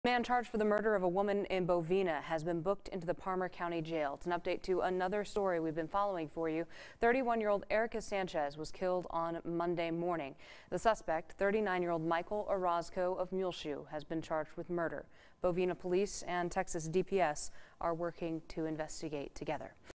Man charged for the murder of a woman in Bovina has been booked into the Parmer County Jail. It's an update to another story we've been following for you. 31-year-old Erica Sanchez was killed on Monday morning. The suspect, 39-year-old Michael Orozco of Muleshoe, has been charged with murder. Bovina Police and Texas DPS are working to investigate together.